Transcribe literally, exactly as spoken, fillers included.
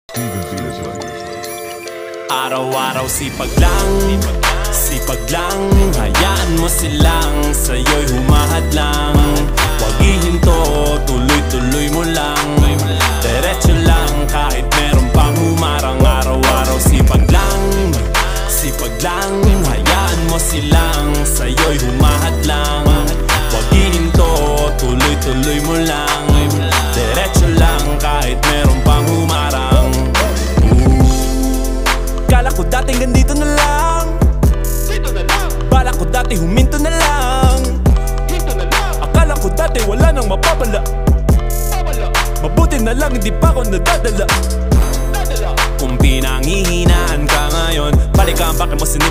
Araw-araw sipag lang, sipag lang. Hayaan mo silang sa'yo'y humahad lang. Huwag ihinto, tuloy-tuloy mo lang. Diretso lang kahit meron pang humarang. Araw-araw sipag lang, sipag lang. Hayaan mo silang sa'yo'y humahad lang. Huwag ihinto, tuloy-tuloy mo lang. Diretso lang kahit meron pang humarang. Kala ko dati ganito na lang, dito na lang. Bala ko dati huminto na lang, hinto na lang. Akala ko dati wala nang mapapala, mapala. Mabuti na lang hindi pa ako nadadala, nadala. Kung pinanghihinaan ka ngayon, balikan bakit mo sinim